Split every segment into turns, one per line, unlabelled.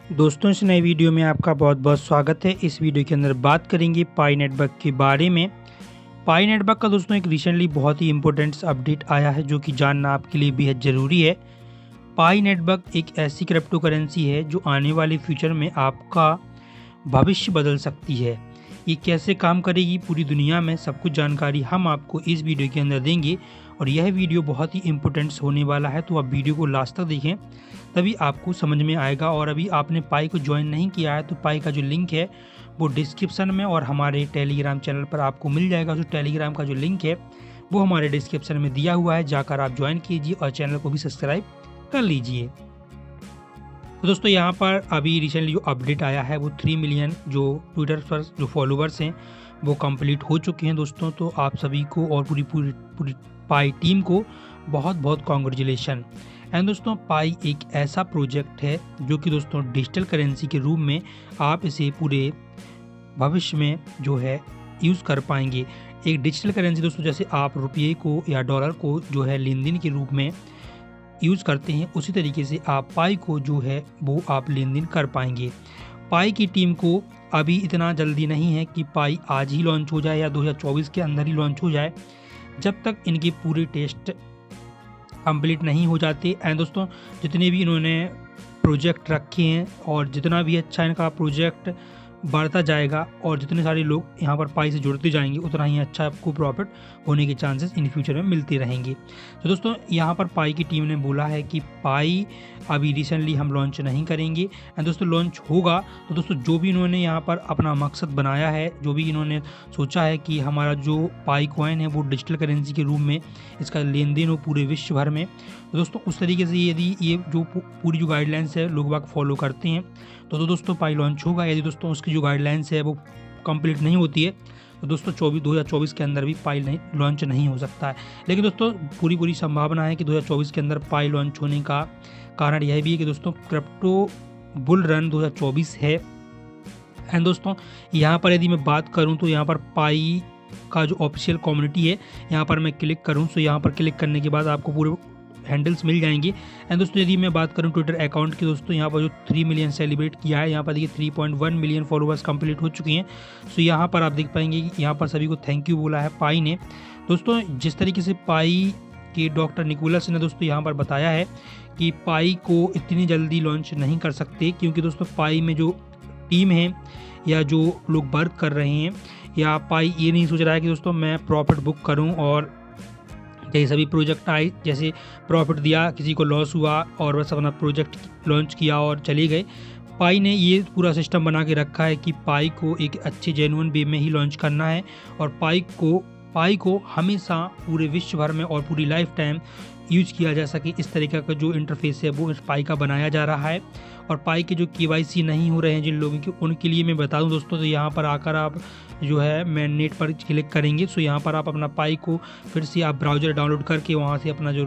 दोस्तों, इस नई वीडियो में आपका बहुत बहुत स्वागत है। इस वीडियो के अंदर बात करेंगे पाई नेटवर्क के बारे में। पाई नेटवर्क का दोस्तों एक रिसेंटली बहुत ही इंपॉर्टेंट अपडेट आया है जो कि जानना आपके लिए बेहद ज़रूरी है। पाई नेटवर्क एक ऐसी क्रिप्टो करेंसी है जो आने वाले फ्यूचर में आपका भविष्य बदल सकती है। ये कैसे काम करेगी पूरी दुनिया में सब कुछ जानकारी हम आपको इस वीडियो के अंदर देंगे और यह वीडियो बहुत ही इंपॉर्टेंट होने वाला है, तो आप वीडियो को लास्ट तक देखें तभी आपको समझ में आएगा। और अभी आपने पाई को ज्वाइन नहीं किया है तो पाई का जो लिंक है वो डिस्क्रिप्शन में और हमारे टेलीग्राम चैनल पर आपको मिल जाएगा। जो टेलीग्राम का जो लिंक है वो हमारे डिस्क्रिप्शन में दिया हुआ है, जाकर आप ज्वाइन कीजिए और चैनल को भी सब्सक्राइब कर लीजिए। तो दोस्तों यहाँ पर अभी रिसेंटली जो अपडेट आया है वो 3 मिलियन जो ट्विटर पर जो फॉलोवर्स हैं वो कंप्लीट हो चुके हैं दोस्तों। तो आप सभी को और पूरी पूरी पूरी पाई टीम को बहुत बहुत कॉन्ग्रेचुलेशन। एंड दोस्तों पाई एक ऐसा प्रोजेक्ट है जो कि दोस्तों डिजिटल करेंसी के रूप में आप इसे पूरे भविष्य में जो है यूज़ कर पाएंगे। एक डिजिटल करेंसी दोस्तों जैसे आप रुपये को या डॉलर को जो है लेन देन के रूप में यूज़ करते हैं, उसी तरीके से आप पाई को जो है वो आप लेन देन कर पाएंगे। पाई की टीम को अभी इतना जल्दी नहीं है कि पाई आज ही लॉन्च हो जाए या 2024 के अंदर ही लॉन्च हो जाए, जब तक इनके पूरे टेस्ट कंप्लीट नहीं हो जाते। एंड दोस्तों जितने भी इन्होंने प्रोजेक्ट रखे हैं और जितना भी अच्छा इनका प्रोजेक्ट बढ़ता जाएगा और जितने सारे लोग यहाँ पर पाई से जुड़ते जाएंगे उतना ही अच्छा आपको प्रॉफिट होने के चांसेस इन फ्यूचर में मिलते रहेंगे। तो दोस्तों यहाँ पर पाई की टीम ने बोला है कि पाई अभी रिसेंटली हम लॉन्च नहीं करेंगे। एंड दोस्तों लॉन्च होगा तो दोस्तों जो भी इन्होंने यहाँ पर अपना मकसद बनाया है, जो भी इन्होंने सोचा है कि हमारा जो पाई कॉइन है वो डिजिटल करेंसी के रूप में इसका लेन देन हो पूरे विश्व भर में, तो दोस्तों उस तरीके से यदि ये जो पूरी जो गाइडलाइंस है लोग बाग फॉलो करते हैं तो दोस्तों पाई लॉन्च होगा। यदि दोस्तों उसकी जो गाइडलाइंस है वो कंप्लीट नहीं होती है तो दोस्तों 2024 के अंदर भी पाई लॉन्च नहीं हो सकता है। लेकिन दोस्तों पूरी संभावना है कि 2024 के अंदर पाई लॉन्च होने का कारण यह भी है कि दोस्तों क्रिप्टो बुल रन 2024 है। एंड दोस्तों यहाँ पर यदि मैं बात करूँ तो यहाँ पर पाई का जो ऑफिशियल कम्युनिटी है यहाँ पर मैं क्लिक करूँ तो यहाँ पर क्लिक करने के बाद आपको पूरे हैंडल्स मिल जाएंगे। एंड दोस्तों यदि मैं बात करूं ट्विटर अकाउंट की, दोस्तों यहाँ पर जो 3 मिलियन सेलिब्रेट किया है, यहाँ पर देखिए 3.1 मिलियन फॉलोवर्स कंप्लीट हो चुकी हैं। सो यहाँ पर आप देख पाएंगे कि यहाँ पर सभी को थैंक यू बोला है पाई ने। दोस्तों जिस तरीके से पाई के डॉक्टर निकोलस ने दोस्तों यहाँ पर बताया है कि पाई को इतनी जल्दी लॉन्च नहीं कर सकते, क्योंकि दोस्तों पाई में जो टीम है या जो लोग वर्क कर रहे हैं या पाई ये नहीं सोच रहा है कि दोस्तों मैं प्रॉफिट बुक करूँ और जैसे सभी प्रोजेक्ट आए, जैसे प्रॉफिट दिया किसी को लॉस हुआ और बस अपना प्रोजेक्ट लॉन्च किया और चले गए। पाई ने ये पूरा सिस्टम बना के रखा है कि पाई को एक अच्छे जेन्युइन वे में ही लॉन्च करना है और पाई को हमेशा पूरे विश्व भर में और पूरी लाइफ टाइम यूज किया जा सके, इस तरीके का जो इंटरफेस है वो इस पाई का बनाया जा रहा है। और पाई के जो KYC नहीं हो रहे हैं जिन लोगों के, उनके लिए मैं बता दूं दोस्तों, तो यहाँ पर आकर आप जो है मैं नेट पर क्लिक करेंगे सो यहाँ पर आप अपना पाई को फिर से आप ब्राउज़र डाउनलोड करके वहाँ से अपना जो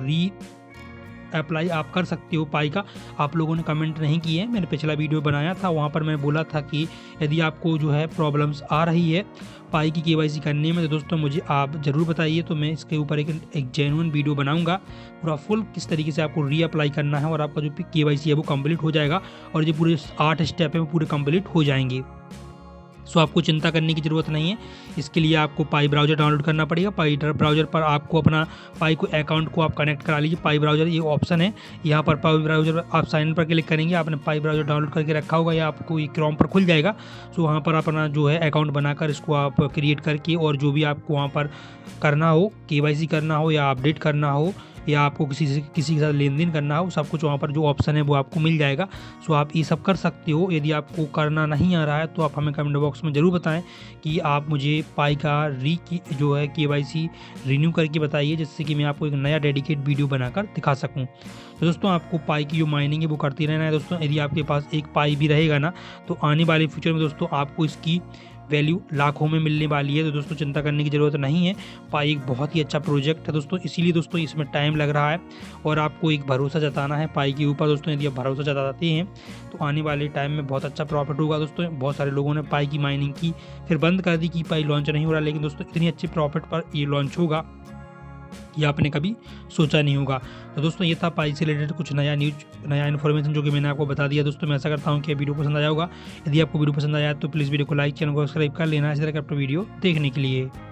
अप्लाई आप कर सकते हो पाई का। आप लोगों ने कमेंट नहीं किए हैं, मैंने पिछला वीडियो बनाया था वहाँ पर मैं बोला था कि यदि आपको जो है प्रॉब्लम्स आ रही है पाई की KYC करने में तो दोस्तों मुझे आप ज़रूर बताइए, तो मैं इसके ऊपर एक जेन्युइन वीडियो बनाऊंगा पूरा फुल किस तरीके से आपको रीअप्लाई करना है और आपका जो KYC है वो कंप्लीट हो जाएगा और जो पूरे 8 स्टेप है वो पूरे कंप्लीट हो जाएंगे। सो आपको चिंता करने की ज़रूरत नहीं है। इसके लिए आपको पाई ब्राउज़र डाउनलोड करना पड़ेगा। पाई ब्राउज़र पर आपको अपना पाई को अकाउंट को आप कनेक्ट करा लीजिए। पाई ब्राउज़र ये ऑप्शन है, यहाँ पर पाई ब्राउज़र आप साइन इन पर क्लिक करेंगे, आपने पाई ब्राउज़र डाउनलोड करके रखा होगा या आपको ये क्रोम पर खुल जाएगा। सो वहाँ पर अपना जो है अकाउंट बनाकर इसको आप क्रिएट करके और जो भी आपको वहाँ पर करना हो, KYC करना हो या अपडेट करना हो या आपको किसी के साथ लेन देन करना हो, सब कुछ वहाँ पर जो ऑप्शन है वो आपको मिल जाएगा। सो आप ये सब कर सकते हो। यदि आपको करना नहीं आ रहा है तो आप हमें कमेंट बॉक्स में ज़रूर बताएं कि आप मुझे पाई का जो है KYC रिन्यू करके बताइए, जिससे कि मैं आपको एक नया डेडिकेट वीडियो बनाकर दिखा सकूँ। तो दोस्तों आपको पाई की जो माइनिंग है वो करती रहना है दोस्तों। यदि आपके पास एक पाई भी रहेगा ना तो आने वाले फ्यूचर में दोस्तों आपको इसकी वैल्यू लाखों में मिलने वाली है। तो दोस्तों चिंता करने की ज़रूरत नहीं है। पाई एक बहुत ही अच्छा प्रोजेक्ट है दोस्तों, इसीलिए दोस्तों इसमें टाइम लग रहा है और आपको एक भरोसा जताना है पाई के ऊपर दोस्तों। यदि आप भरोसा जताते हैं तो आने वाले टाइम में बहुत अच्छा प्रॉफिट होगा दोस्तों। बहुत सारे लोगों ने पाई की माइनिंग की फिर बंद कर दी कि पाई लॉन्च नहीं हो रहा, लेकिन दोस्तों इतनी अच्छी प्रॉफिट पर ये लॉन्च होगा ये आपने कभी सोचा नहीं होगा। तो दोस्तों ये था पाई से रिलेटेड कुछ नया इन्फॉर्मेशन जो कि मैंने आपको बता दिया। दोस्तों मैं ऐसा करता हूँ कि वीडियो पसंद आया होगा। यदि आपको वीडियो पसंद आया तो प्लीज़ वीडियो को लाइक, चैनल को सब्सक्राइब कर लेना इस तरह का वीडियो देखने के लिए।